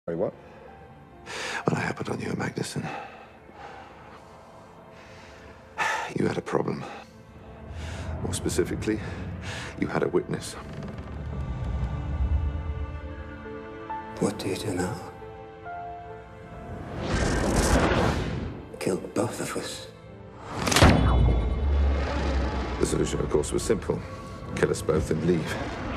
Sorry, what? When I happened on you, Magnuson, you had a problem. More specifically, you had a witness. What do you do now? Kill both of us. The solution, of course, was simple. Kill us both and leave.